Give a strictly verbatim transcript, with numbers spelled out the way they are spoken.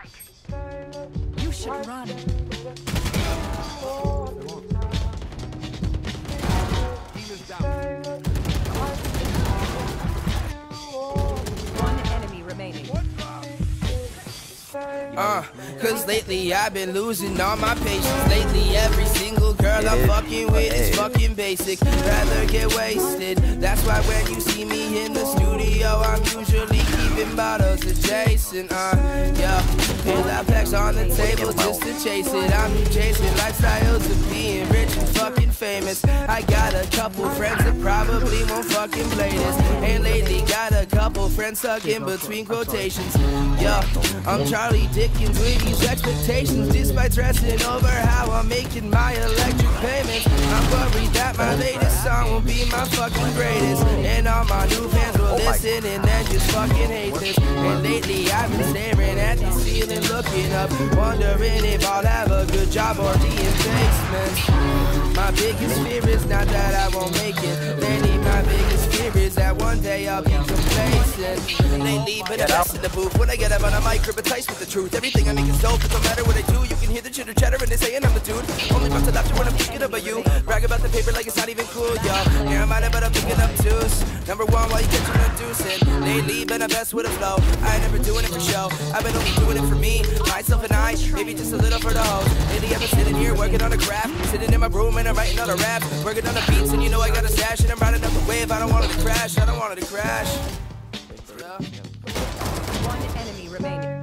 You should run. One enemy remaining. Uh, cause lately I've been losing all my patience. Lately every single girl I'm fucking with is fucking basic. Rather get wasted. That's why when you see me in the studio, I'm usually keeping bottles adjacent. Uh, yeah, here's our packs on the table just to chase it. I'm chasing lifestyles of being rich and fucking famous. I got a couple friends that probably won't fucking play this. And lately got a couple friends stuck in between quotations. Yeah, I'm Charlie Dickens with these expectations. Despite stressing over how I'm making my electric payments, I'm worried that my latest song will be my fucking greatest. And all my new fans will listen and then just fucking hate this. And lately I've been staring at the ceiling, looking up, wondering if I'll have a good job or be in basements. My biggest fear is not that I won't make it. Lately my biggest fear is that one day I'll be complacent. Lately been a mess in the booth. When I get up on a mic, hypnotized with the truth. Everything I make is dope, it don't matter what I do. You can hear the chitter chatter and they saying I'm the dude. Only about to laughter when I'm thinking about you. Brag about the paper like it's not even cool, y'all. Yeah, I'm out but I'm picking up twos. Number one while you catching a deucing. Lately been a best with a flow. I ain't never doing it for show. I've been only doing it for me, myself and I. Maybe just a little for the hoes. Lately I've been sitting here working on a craft. Sitting in my room and I'm writing all the raps. Working on the beats and you know I got a stash. And I'm riding up the wave. I don't want it to crash. I don't want it to crash. Yeah. One enemy remaining.